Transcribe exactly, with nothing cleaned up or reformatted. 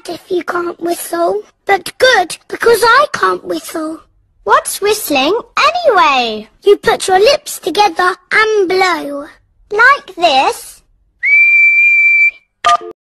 if you can't whistle. But good, because I can't whistle. What's whistling anyway? You put your lips together and blow. Like this?